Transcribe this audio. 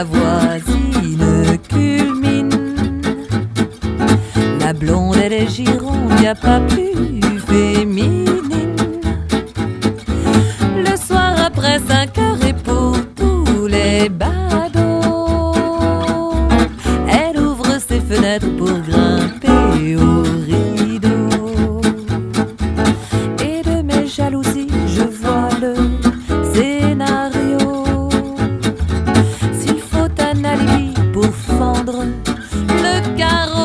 la voisine culmine. La blonde, elle est gironde, y a pas plus féminine. Le soir après 5 heures et pour tous les badauds, elle ouvre ses fenêtres pour grimper au rideau. Et de mes jalousies, je vois le scénario. S'il faut un alibi pour fendre le carreau,